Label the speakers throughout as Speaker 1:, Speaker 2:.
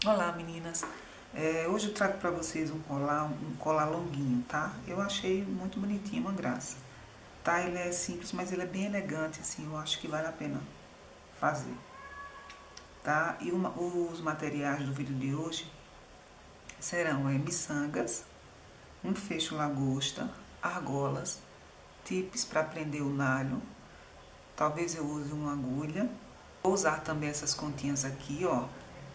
Speaker 1: Olá, meninas. Hoje eu trago para vocês um colar longuinho, tá? Eu achei muito bonitinho, uma graça. Tá? Ele é simples, mas ele é bem elegante, assim, eu acho que vale a pena fazer, tá? E os materiais do vídeo de hoje serão miçangas, um fecho lagosta, argolas, tips para prender o nalho, talvez eu use uma agulha. Vou usar também essas continhas aqui, ó,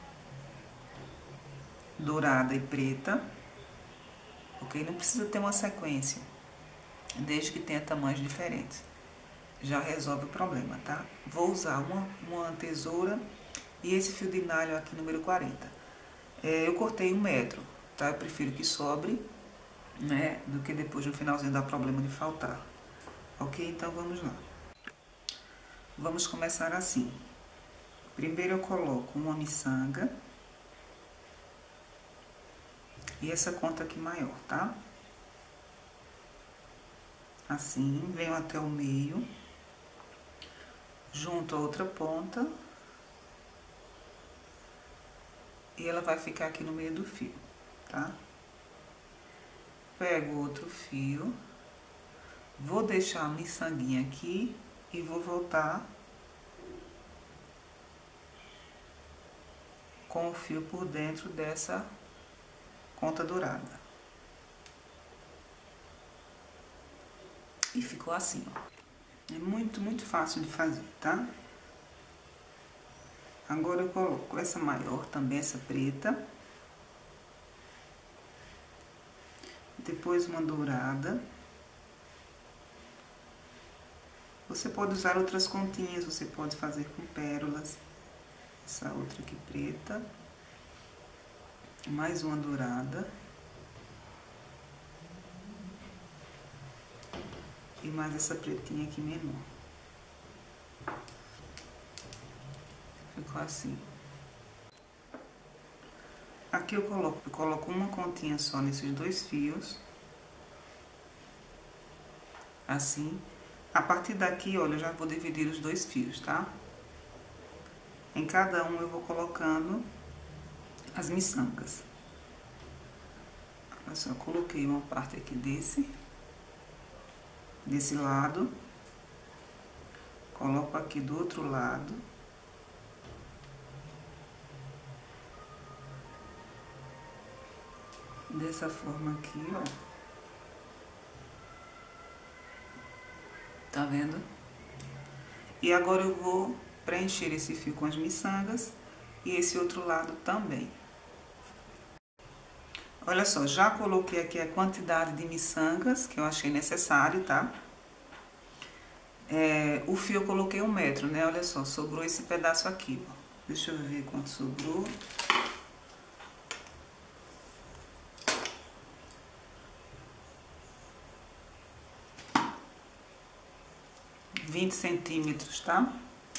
Speaker 1: dourada e preta, ok? Não precisa ter uma sequência, desde que tenha tamanhos diferentes. Já resolve o problema, tá? Vou usar uma tesoura e esse fio de nalho aqui, número 40. Eu cortei 1 metro, tá? Eu prefiro que sobre, né? Do que depois no finalzinho dar problema de faltar. Ok? Então vamos lá. Vamos começar assim. Primeiro eu coloco uma miçanga. E essa conta aqui maior, tá? Assim, venho até o meio. Junto a outra ponta. E ela vai ficar aqui no meio do fio, tá? Pego outro fio. Vou deixar a miçanguinha aqui e vou voltar com o fio por dentro dessa conta dourada. E ficou assim, ó. É muito, muito fácil de fazer, tá? Agora eu coloco essa maior também, essa preta. Depois uma dourada. Você pode usar outras continhas, você pode fazer com pérolas. Essa outra aqui preta. Mais uma dourada. E mais essa pretinha aqui menor. Ficou assim. Aqui eu coloco uma continha só nesses dois fios. Assim. A partir daqui, olha, eu já vou dividir os dois fios, tá? Em cada um eu vou colocando as miçangas. Olha só, eu coloquei uma parte aqui desse lado. Coloco aqui do outro lado. Dessa forma aqui, ó. Tá vendo? E agora eu vou preencher esse fio com as miçangas e esse outro lado também. Olha só, já coloquei aqui a quantidade de miçangas que eu achei necessário, tá? O fio eu coloquei 1 metro, né? Olha só, sobrou esse pedaço aqui, ó. Deixa eu ver quanto sobrou. 20 centímetros, tá?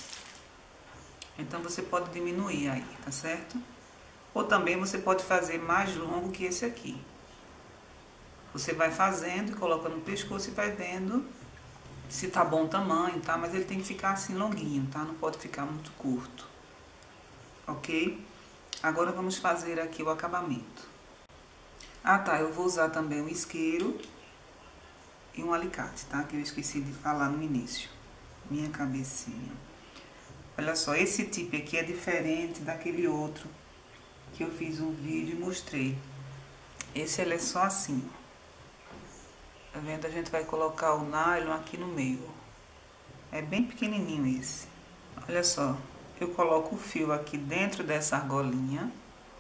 Speaker 1: Então você pode diminuir aí, tá certo? Ou também você pode fazer mais longo que esse aqui. Você vai fazendo e coloca no pescoço e vai vendo se tá bom o tamanho, tá? Mas ele tem que ficar assim longuinho, tá? Não pode ficar muito curto. Ok? Agora vamos fazer aqui o acabamento. Ah, tá. Eu vou usar também um isqueiro e um alicate, tá? Que eu esqueci de falar no início. Minha cabecinha. Olha só, esse tipo aqui é diferente daquele outro que eu fiz um vídeo e mostrei. Esse ele é só assim, ó. Tá vendo? A gente vai colocar o nylon aqui no meio. É bem pequenininho esse. Olha só, eu coloco o fio aqui dentro dessa argolinha.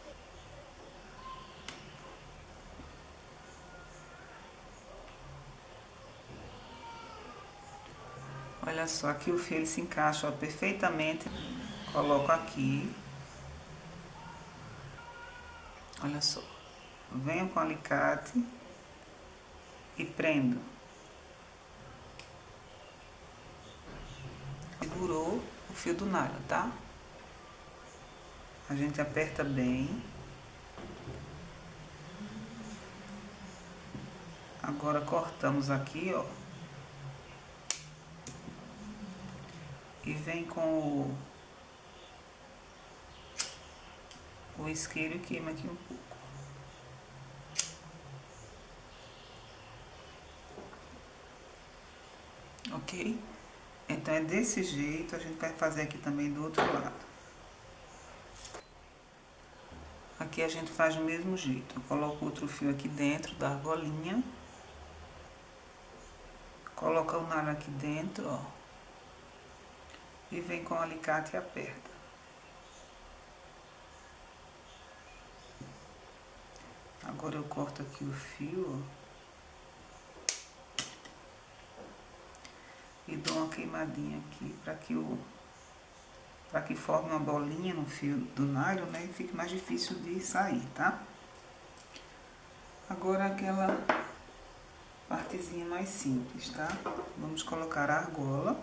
Speaker 1: Olha só, aqui o fio ele se encaixa, ó, perfeitamente. Coloco aqui. Olha só. Venho com o alicate e prendo. Segurou o fio do nylon, tá? A gente aperta bem. Agora cortamos aqui, ó. E vem com o isqueiro e queima aqui um pouco. Ok? Então é desse jeito, a gente vai fazer aqui também do outro lado. Aqui a gente faz do mesmo jeito. Eu coloco outro fio aqui dentro da argolinha. Coloca o nalho aqui dentro, ó. E vem com o alicate e aperta. Agora eu corto aqui o fio, ó. E dou uma queimadinha aqui para que forme uma bolinha no fio do nylon, né? E fique mais difícil de sair, tá? Agora aquela partezinha mais simples, tá? Vamos colocar a argola.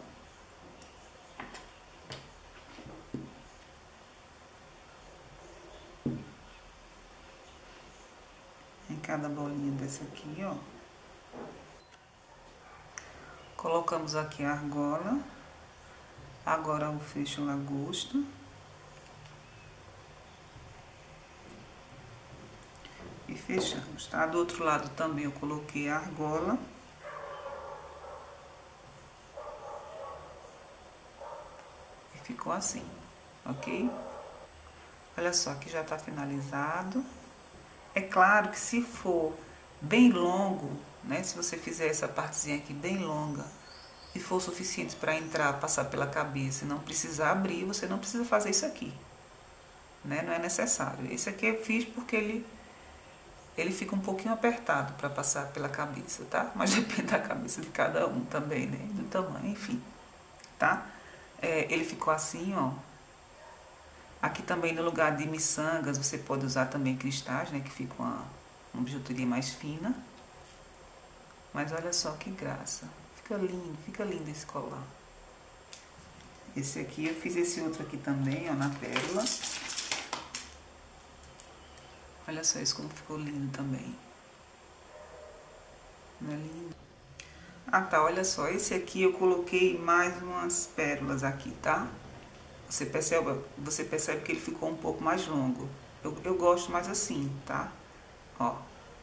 Speaker 1: Em cada bolinha dessa aqui, ó. Colocamos aqui a argola. Agora o fecho lagosto. E fechamos, tá? Do outro lado também eu coloquei a argola. E ficou assim, ok? Olha só, que já tá finalizado. É claro que se for bem longo, né? Se você fizer essa partezinha aqui bem longa e for suficiente para entrar, passar pela cabeça e não precisar abrir, você não precisa fazer isso aqui, né? Não é necessário. Esse aqui eu fiz porque ele fica um pouquinho apertado para passar pela cabeça, tá? Mas depende da cabeça de cada um também, né? Do tamanho, enfim, tá? Ele ficou assim, ó. Aqui também no lugar de miçangas você pode usar também cristais, né? Que fica uma bijuteria mais fina. Mas olha só que graça. Fica lindo esse colar. Esse aqui, eu fiz esse outro aqui também, ó, na pérola. Olha só isso como ficou lindo também. Não é lindo? Ah, tá, olha só. Esse aqui eu coloquei mais umas pérolas aqui, tá? Você percebe que ele ficou um pouco mais longo. Eu gosto mais assim, tá? Ó.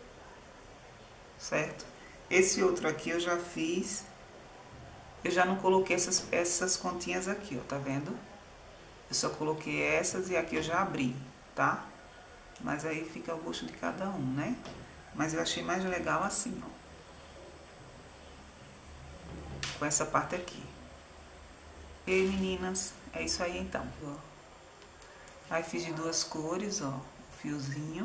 Speaker 1: Certo? Esse outro aqui eu já fiz. Eu já não coloquei essas pontinhas aqui, ó, tá vendo? Eu só coloquei essas e aqui eu já abri, tá? Mas aí fica ao gosto de cada um, né? Mas eu achei mais legal assim, ó. Com essa parte aqui. E aí, meninas, é isso aí então, ó. Aí fiz de duas cores, ó, o fiozinho.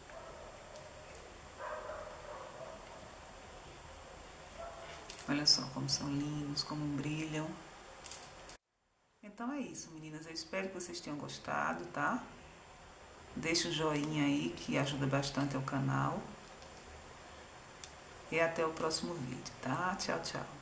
Speaker 1: Olha só como são lindos, como brilham. Então é isso, meninas. Eu espero que vocês tenham gostado, tá? Deixa o joinha aí, que ajuda bastante ao canal. E até o próximo vídeo, tá? Tchau, tchau.